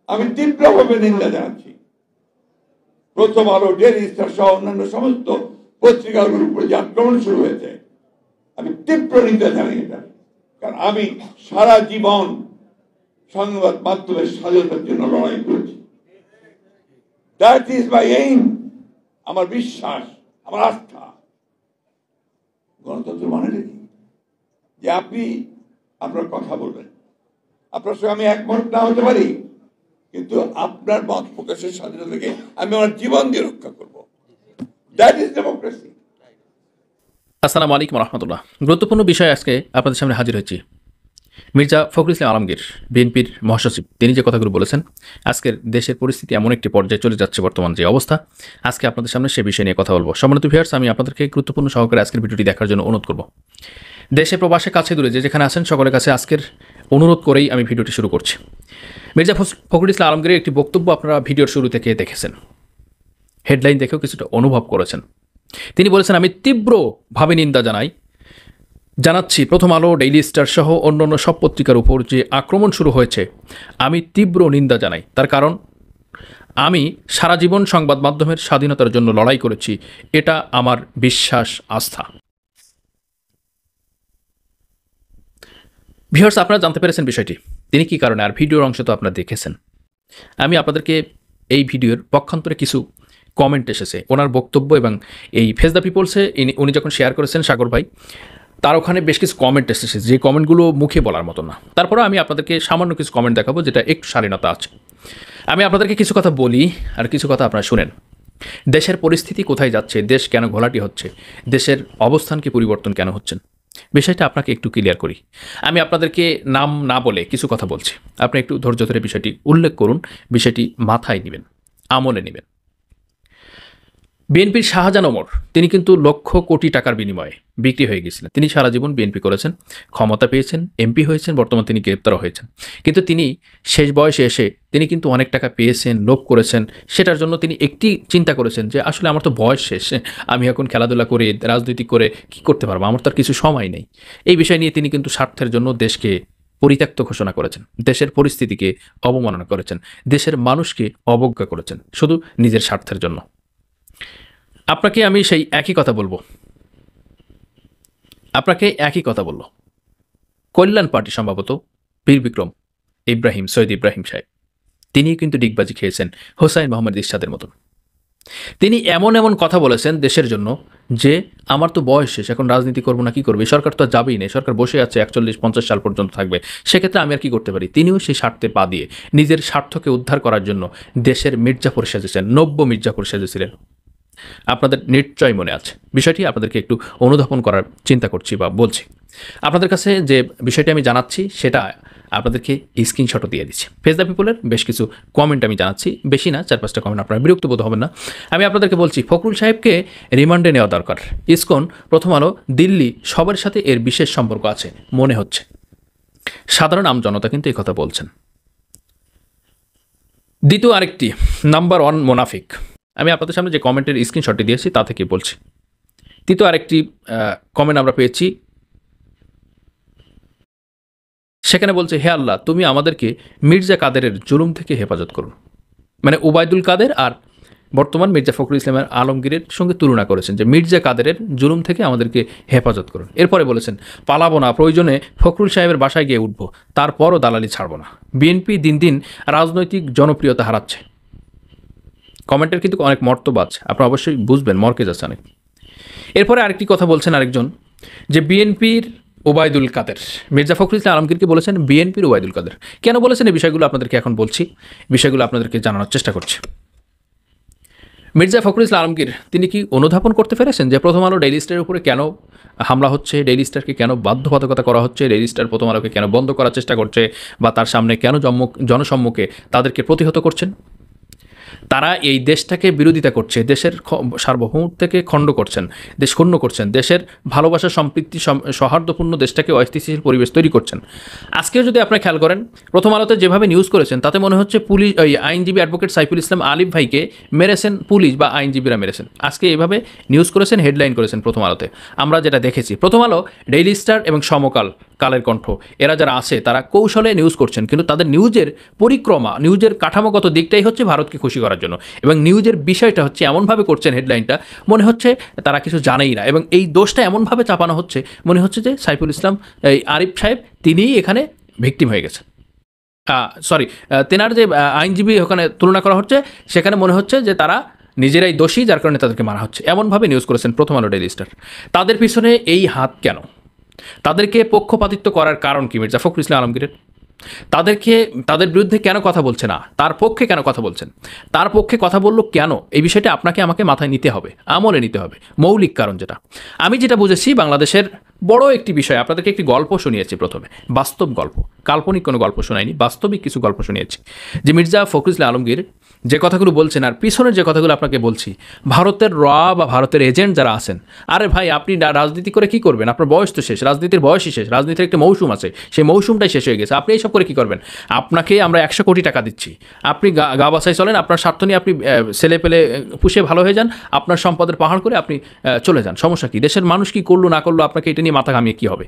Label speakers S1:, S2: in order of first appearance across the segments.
S1: আমি তীব্রভাবে নিন্দা জানাচ্ছি। প্রথম আলো, ডেইলি স্টার সহ অন্যান্য সমস্ত পত্রিকাগুলোর উপরে যে আক্রমণ শুরু হয়েছে, আমি তীব্র নিন্দা জানাই এটা। কারণ আমি সারা জীবন সংবাদ মাধ্যমের স্বাধীনতার জন্য লড়াই করেছি। দ্যাট ইজ মাই এইম, আমার বিশ্বাস, আমার আস্থা। গণতন্ত্র মানে কি? যে আপনি আপনার কথা বলবেন, আপনার সঙ্গে আমি একমত না হতে পারি, কিন্তু আপনার মত প্রকাশের স্বাধীনতাকে আমি আমার জীবন দিয়ে রক্ষা করব। That is democracy.
S2: আসসালামু আলাইকুম রহমতুল্লাহ। গুরুত্বপূর্ণ বিষয় আজকে আপনাদের সামনে হাজির হয়েছি। মির্জা ফখরুল ইসলাম আলমগীর, বিএনপির মহাসচিব, তিনি যে কথাগুলো বলেছেন, আজকের দেশের পরিস্থিতি এমন একটি পর্যায়ে চলে যাচ্ছে বর্তমান যে অবস্থা, আজকে আপনাদের সামনে সে বিষয় নিয়ে কথা বলবো। সম্মানিত ভিউয়ার্স, আমি আপনাদেরকে গুরুত্বপূর্ণ সহকারে আজকের ভিডিওটি দেখার জন্য অনুরোধ করব। দেশে প্রবাসে কাছে দূরে যে যেখানে আছেন সকলের কাছে আজকের অনুরোধ করেই আমি ভিডিওটি শুরু করছি। মির্জা ফখরুল ইসলাম আলমগীরের একটি বক্তব্য আপনারা ভিডিওর শুরু থেকে দেখেছেন, হেডলাইন দেখেও কিছুটা অনুভব করেছেন। তিনি বলেছেন, আমি তীব্রভাবে নিন্দা জানাচ্ছি প্রথম আলো, ডেইলি স্টার সহ অন্যান্য সব পত্রিকার উপর যে আক্রমণ শুরু হয়েছে, আমি তীব্র নিন্দা জানাই। তার কারণ, আমি সারা জীবন সংবাদ মাধ্যমের স্বাধীনতার জন্য লড়াই করেছি, এটা আমার বিশ্বাস, আস্থা। ভিউয়ার্স, আপনারা জানতে পেরেছেন বিষয়টি, তিনি কি কারণে, আর ভিডিওর অংশ তো আপনারা দেখেছেন। আমি আপনাদেরকে এই ভিডিওর পক্ষান্তরে কিছু কমেন্ট এসেছে ওনার বক্তব্য এবং এই ফেস দ্য পিপলসে উনি যখন শেয়ার করেছেন সাগর ভাই, তার ওখানে বেশ কিছু কমেন্ট এসেছে যে কমেন্টগুলো মুখে বলার মতো না। তারপরে আমি আপনাদেরকে সামান্য কিছু কমেন্ট দেখাবো যেটা একটু শালীনতা আছে। আমি আপনাদেরকে কিছু কথা বলি আর কিছু কথা আপনারা শুনেন। দেশের পরিস্থিতি কোথায় যাচ্ছে, দেশ কেন ঘোলাটি হচ্ছে, দেশের অবস্থানকে পরিবর্তন কেন হচ্ছেন, বিষয়টা আপনাকে একটু ক্লিয়ার করি। আমি আপনাদেরকে নাম না বলে কিছু কথা বলছি, আপনি একটু ধৈর্য ধরে বিষয়টি উল্লেখ করুন, বিষয়টি মাথায় নেবেন, আমলে নেবেন। বিএনপির শাহজাহান ওমর, তিনি কিন্তু লক্ষ কোটি টাকার বিনিময়ে বিক্রি হয়ে গেছিলেন। তিনি সারা জীবন বিএনপি করেছেন, ক্ষমতা পেয়েছেন, এমপি হয়েছেন, বর্তমান তিনি গ্রেপ্তারও হয়েছেন। কিন্তু তিনি শেষ বয়সে এসে তিনি কিন্তু অনেক টাকা পেয়েছেন, লোভ করেছেন। সেটার জন্য তিনি একটি চিন্তা করেছেন যে আসলে আমার তো বয়স শেষ, আমি এখন খেলাধুলা করে রাজনীতি করে কি করতে পারবো, আমার তো আর কিছু সময় নেই। এই বিষয় নিয়ে তিনি কিন্তু স্বার্থের জন্য দেশকে পরিত্যক্ত ঘোষণা করেছেন, দেশের পরিস্থিতিকে অবমাননা করেছেন, দেশের মানুষকে অবজ্ঞা করেছেন শুধু নিজের স্বার্থের জন্য। আপনাকে আমি সেই একই কথা বলবো, কল্যাণ পার্টি সম্ভবত বীর বিক্রম ইব্রাহিম, সৈয়দ ইব্রাহিম সাহেব, তিনি কিন্তু ডিগবাজি খেয়েছেন হোসাইন মোহাম্মদ ইরশাদের মতন। তিনি এমন এমন কথা বলেছেন দেশের জন্য যে আমার তো বয়স শেষ, এখন রাজনীতি করবো না, কি করবে, সরকার তো যাবেই নেই, সরকার বসে আছে 41-50 সাল পর্যন্ত থাকবে, সেক্ষেত্রে আমি আর কি করতে পারি। তিনিও সেই স্বার্থে পা দিয়ে নিজের স্বার্থকে উদ্ধার করার জন্য দেশের মির্জাফর সেজেছেন, নব্য মির্জাফর সেজেছিলেন। আপনাদের নিশ্চয় মনে আছে বিষয়টি, আপনাদেরকে একটু অনুধাবন করার চিন্তা করছি বা বলছি। আপনাদের কাছে যে বিষয়টি আমি জানাচ্ছি সেটা আপনাদেরকে স্ক্রিনশটও দিয়ে দিচ্ছি। ফেস দ্য পিপলের বেশ কিছু কমেন্ট আমি জানাচ্ছি, বেশি না, 4-5টা কমেন্ট, আপনারা বিরক্ত বোধ হবেন না। আমি আপনাদেরকে বলছি, ফখরুল সাহেবকে রিমান্ডে নেওয়া দরকার। ইসকন, প্রথম আলো, দিল্লি, সবার সাথে এর বিশেষ সম্পর্ক আছে মনে হচ্ছে। সাধারণ আমজনতা কিন্তু এই কথা বলছেন। দ্বিতীয় আরেকটি নাম্বার 1 মোনাফিক, আমি আপনাদের সামনে যে কমেন্টের স্ক্রিনশটটি দিয়েছি তা থেকে বলছি। তৃতীয় আরেকটি কমেন্ট আমরা পেয়েছি, সেখানে বলছে, হে আল্লাহ, তুমি আমাদেরকে মির্জা কাদেরের জুলুম থেকে হেফাজত করুন। মানে ওবায়দুল কাদের আর বর্তমান মির্জা ফখরুল ইসলামের আলমগীরের সঙ্গে তুলনা করেছেন যে মির্জা কাদেরের জুলুম থেকে আমাদেরকে হেফাজত করুন। এরপরে বলেছেন, পালাবো না, প্রয়োজনে ফখরুল সাহেবের বাসায় গিয়ে উঠবো, তারপরও দালালি ছাড়বো না। বিএনপি দিন দিন রাজনৈতিক জনপ্রিয়তা হারাচ্ছে। কমেন্টের কিন্তু অনেক মর্তব্য আছে, আপনারা অবশ্যই বুঝবেন, মর্কেজ আছে অনেক। এরপরে আরেকটি কথা বলছেন আরেকজন, যে বিএনপির ওবায়দুল কাদের, মির্জা ফখরুল ইসলাম আলমগীরকে বলেছেন বিএনপির ওবায়দুল কাদের। কেন বলেছেন এই বিষয়গুলো আপনাদেরকে এখন বলছি, বিষয়গুলো আপনাদেরকে জানানোর চেষ্টা করছি। মির্জা ফখরুল ইসলাম আলমগীর তিনি কি অনুধাবন করতে পেরেছেন যে প্রথম আলো ডেইলি স্টারের উপরে কেন হামলা হচ্ছে, ডেইলি স্টারকে কেন বাধ্যবাধকতা করা হচ্ছে, ডেইলি স্টার প্রথম আলোকে কেন বন্ধ করার চেষ্টা করছে, বা তার সামনে কেন জনসম্মুখে তাদেরকে প্রতিহত করছেন? তারা এই দেশটাকে বিরোধিতা করছে, দেশের সার্বভৌমত্ব থেকে খণ্ড করছেন, দেশ ক্ষুণ্ণ করছেন, দেশের ভালোবাসা, সম্পৃক্তি, সৌহার্দ্যপূর্ণ দেশটাকে অস্থিতিশীল পরিবেশ তৈরি করছেন। আজকেও যদি আপনারা খেয়াল করেন, প্রথম আলোতে যেভাবে নিউজ করেছেন তাতে মনে হচ্ছে পুলিশ, ওই আইনজীবী অ্যাডভোকেট সাইফুল ইসলাম আলিফ ভাইকে মেরেছেন পুলিশ বা আইনজীবীরা মেরেছেন। আজকে এইভাবে নিউজ করেছেন, হেডলাইন করেছেন প্রথম আলোতে। আমরা যেটা দেখেছি, প্রথম আলো, ডেইলি স্টার এবং সমকাল কালের কণ্ঠ, এরা যারা আছে তারা কৌশলে নিউজ করছেন, কিন্তু তাদের নিউজের পরিক্রমা, নিউজের কাঠামোগত দিকটাই হচ্ছে ভারতকে খুশি করার জন্য, এবং নিউজের বিষয়টা হচ্ছে এমনভাবে করছেন, হেডলাইনটা মনে হচ্ছে তারা কিছু জানেই না, এবং এই দোষটা এমনভাবে চাপানো হচ্ছে মনে হচ্ছে যে সাইফুল ইসলাম, এই আরিফ সাহেব, তিনিই এখানে ভিকটিম হয়ে গেছে। তেনার যে আইনজীবী ওখানে তুলনা করা হচ্ছে, সেখানে মনে হচ্ছে যে তারা নিজেরাই দোষী, যার কারণে তাদেরকে মারা হচ্ছে, এমনভাবে নিউজ করেছেন প্রথম আলো ডেইলি স্টার। তাদের পিছনে এই হাত কেন? তাদেরকে পক্ষপাতিত্ব করার কারণ কি মির্জা ফখরুল ইসলাম আলমগীরের? তাদের বিরুদ্ধে কেন কথা বলছে না, তার পক্ষে কেন কথা বলছেন, তার পক্ষে কথা বললো কেন? এই বিষয়টা আপনাকে আমাকে মাথায় নিতে হবে, আমলে নিতে হবে। মৌলিক কারণ যেটা আমি যেটা বুঝেছি, বাংলাদেশের বড় একটি বিষয়, আপনাদেরকে একটি গল্প শুনিয়েছি প্রথমে, বাস্তব গল্প, কাল্পনিক কোনো গল্প শোনায়নি, বাস্তবিক কিছু গল্প শুনিয়েছি, যে মির্জা ফখরুল ইসলাম আলমগীর যে কথাগুলো বলছেন, আর পিছনের যে কথাগুলো আপনাকে বলছি, ভারতের বা ভারতের এজেন্ট যারা আছেন, আরে ভাই আপনি রাজনীতি করে কি করবেন? আপনার বয়স তো শেষ, রাজনীতির বয়সই শেষ, রাজনীতির একটা মৌসুম আছে, সেই মৌসুমটাই শেষ হয়ে গেছে, আপনি এইসব করে কি করবেন? আপনাকে আমরা 100 কোটি টাকা দিচ্ছি, আপনি গা বাছাই চলেন, আপনার স্বার্থ নিয়ে আপনি ছেলে পেলে পুষে ভালো হয়ে যান, আপনার সম্পদের পাহাড় করে আপনি চলে যান, সমস্যা কি? দেশের মানুষ কি করলো না করলো, আপনাকে এটা নিয়ে মাথা ঘামিয়ে কী হবে?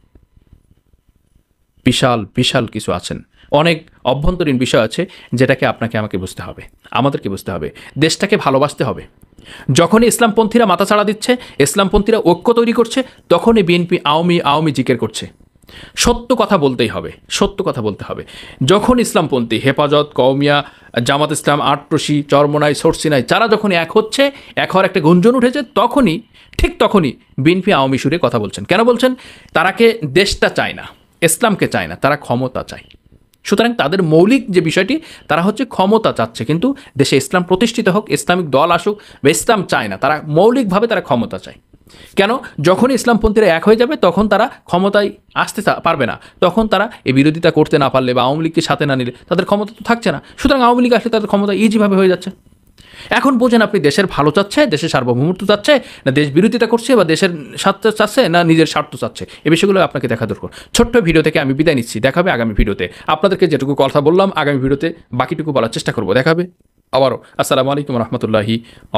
S2: বিশাল বিশাল কিছু আছেন, অনেক অভ্যন্তরীণ বিষয় আছে, যেটাকে আপনাকে আমাকে বুঝতে হবে, আমাদেরকে বুঝতে হবে, দেশটাকে ভালোবাসতে হবে। যখনই ইসলামপন্থীরা মাথাচাড়া দিচ্ছে, ইসলামপন্থীরা ঐক্য তৈরি করছে, তখনই বিএনপি আওয়ামী জিকের করছে। সত্য কথা বলতেই হবে, সত্য কথা বলতে হবে। যখন ইসলামপন্থী, হেফাজত, কওমিয়া, জামাত ইসলাম, আটরশি, চরমোনাই, সরসিনাই, যারা যখন এক হচ্ছে, এক হওয়ার একটা গুঞ্জন উঠেছে, ঠিক তখনই বিএনপি আওয়ামী সুরে কথা বলছেন। কেন বলছেন? তারাকে দেশটা চায় না, ইসলামকে চায় না, তারা ক্ষমতা চায়। সুতরাং তাদের মৌলিক যে বিষয়টি, তারা হচ্ছে ক্ষমতা চাচ্ছে, কিন্তু দেশে ইসলাম প্রতিষ্ঠিত হোক, ইসলামিক দল আসুক, বা ইসলাম চায় না, তারা মৌলিকভাবে তারা ক্ষমতা চায়। কেন? যখন ইসলামপন্থীরা এক হয়ে যাবে, তখন তারা ক্ষমতায় আসতে পারবে না, তখন তারা এই বিরোধিতা করতে না পারলে বা আওয়ামী লীগকে সাথে না নিলে তাদের ক্ষমতা তো থাকছে না। সুতরাং আওয়ামী লীগ আসলে তাদের ক্ষমতা ইজিভাবে হয়ে যাচ্ছে। এখন বোঝেন, আপনি দেশের ভালো চাচ্ছে, দেশের সার্বভৌমত্ব চাচ্ছে, না দেশ বিরোধিতা করছে, বা দেশের স্বার্থ চাচ্ছে, না নিজের স্বার্থ চাচ্ছে, এই বিষয়গুলো আপনাকে দেখা দরকার। ছোট্ট ভিডিও থেকে আমি বিদায় নিচ্ছি, দেখাবে আগামী ভিডিওতে। আপনাদেরকে যেটুকু কথা বললাম, আগামী ভিডিওতে বাকিটুকু বলার চেষ্টা করবো, দেখাবে আবারও। আসসালামু আলাইকুম রহমতুল্লাহি।